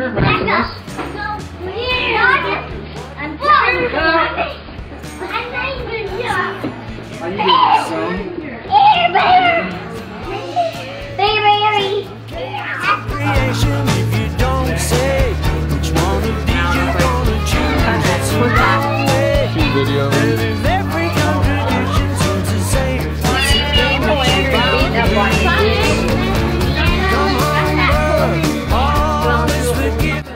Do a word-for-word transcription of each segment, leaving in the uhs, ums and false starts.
remember Maximus. So weird. I'm sorry. I'm not even here. Are you getting some? Hey, baby. Baby. Creation, if you don't say which one of these you're gonna choose, it's a Video. every contradiction seems the same. Come on, bud, all is forgiven.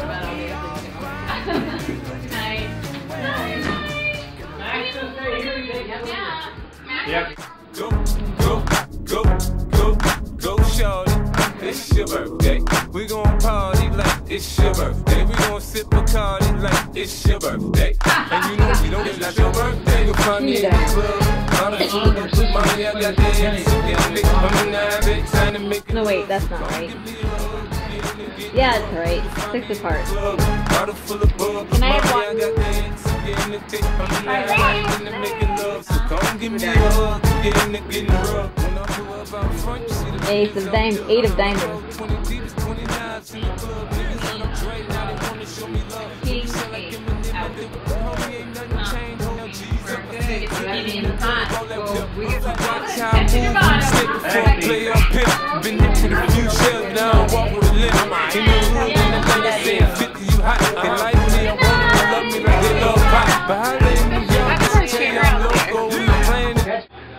Yep. Go, go, go, go, go, shorty. It's your birthday. We gon' party like it's your birthday. We gon' sip Bacardi like it's your birthday. And you know we don't it's not your birthday. You'll find me in the club. Mommy, I got the hands. I'm in the habit, trying to make it. No, wait, that's not right. Yeah, it's right. Six apart. Bottle full of bug. Can I have one? I got the hands. I'm in the thick. I'm in the habit, in the making love. So come give me a hug. Get in the getting rough. When I pull up out front, you see the Ace of diamonds. Eight of diamonds. twenty deep, twenty nines in the club. Niggas on the train, now they wanna show me love. King Like eight him and them, out. they with the homie, ain't nothing changed. No G's up. It's getting in the pot. Well, we get some Watch how I move, step before I play up here. Been hit with a few shells, now I walk with a limp. In the hood, in the lady saying fifty, you hot. They like me, I want them to love me like they love pop. But how they in New York, just tell you I'm loco when I'm playing it.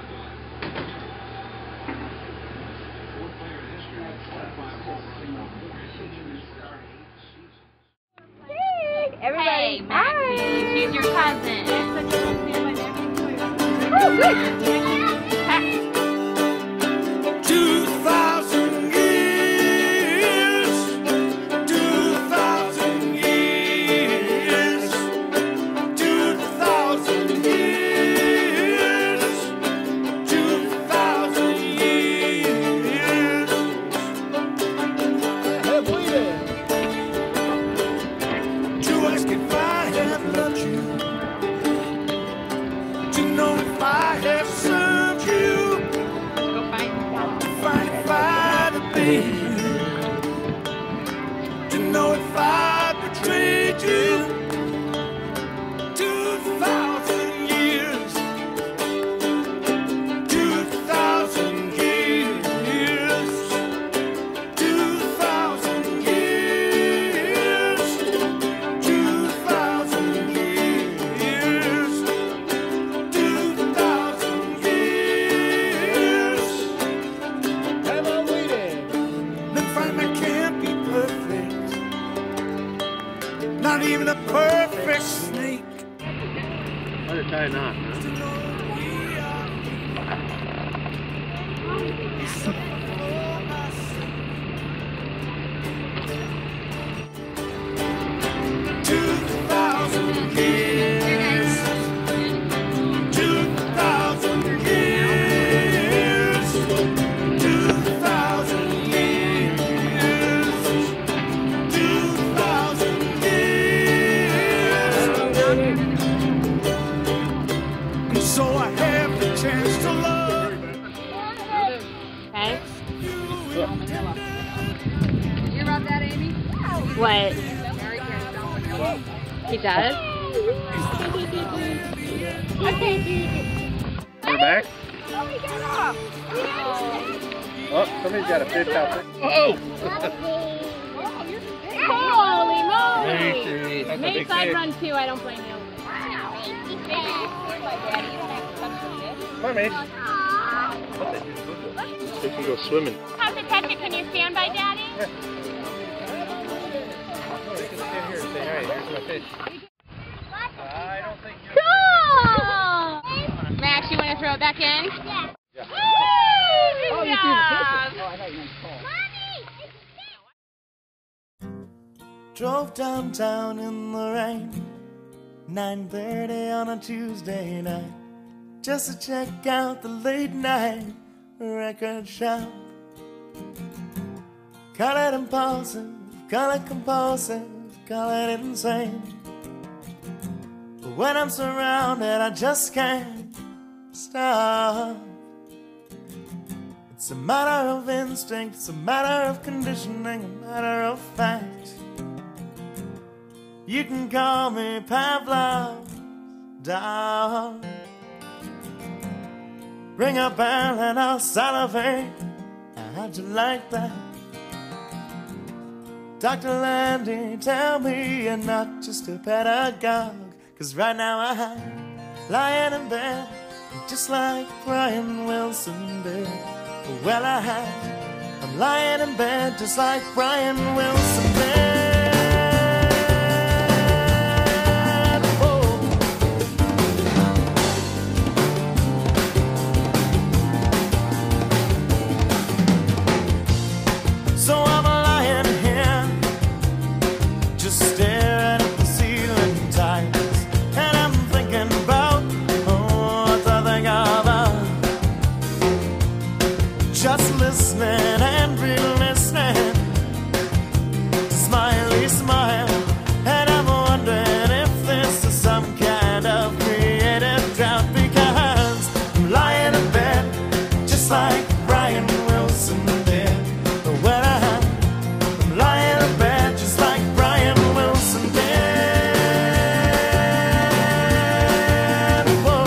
Everybody. Hey, Maxie, she's your cousin. Oh, good. Two thousand years, two thousand years, two thousand years, two thousand years. Have waited to ask if I have loved you, to know if I have served you. Find if I'd obeyed you, to know if I betrayed you. Two thousand years, two thousand years, two thousand years, two thousand years, two thousand years. Have I waited? Then find I can't be perfect. Not even a perfect snake. Why did tie a knot, huh? Two thousand years. Two thousand years. Two thousand years. Two thousand years. And so I have the chance to love Okay. you. You hear about that, Amy? What? He does? We're back. Oh, we got off. Oh, somebody's got a fish out there. Oh! Holy moly! That's a Maybe big side fish. run too, I don't blame you. Come on, Mace. They can go swimming. Have to touch it. Can you stand by, Daddy? Yeah. Oh, you can stand here and say, hey, here's my fish. I don't think you're... Cool! Max, you want to throw it back in? Yeah. Yeah. Woo! Good job! Drove downtown in the rain, nine thirty on a Tuesday night, just to check out the late night record shop. Call it impulsive, call it compulsive, call it insane. But when I'm surrounded, I just can't stop. It's a matter of instinct, it's a matter of conditioning, a matter of fact. You can call me Pavlov's dog. Ring a bell and I'll salivate. How'd you like that? Doctor Landy, tell me you're not just a pedagogue. Cause right now I'm lying in bed, just like Brian Wilson did. Well, I, I'm lying in bed just like Brian Wilson did. So I'm lying here, just staring at the ceiling tiles, and I'm thinking about, oh, what I think about, just listening and re-listening to Smiley Smile, and I'm wondering if this is some kind of creative drought, because I'm lying in bed just like Brian Wilson did. Well, I'm lying in bed just like Brian Wilson did. Whoa.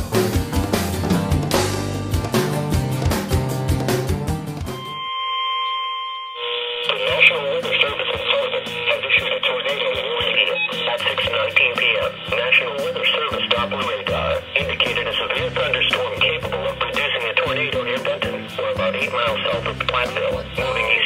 The National Weather Service in Sullivan has issued a tornado warning here at six nineteen p m National Weather Service Doppler radar indicated a severe thunderstorm capable of producing a tornado near Benton, or about eight miles south of Platteville, moving east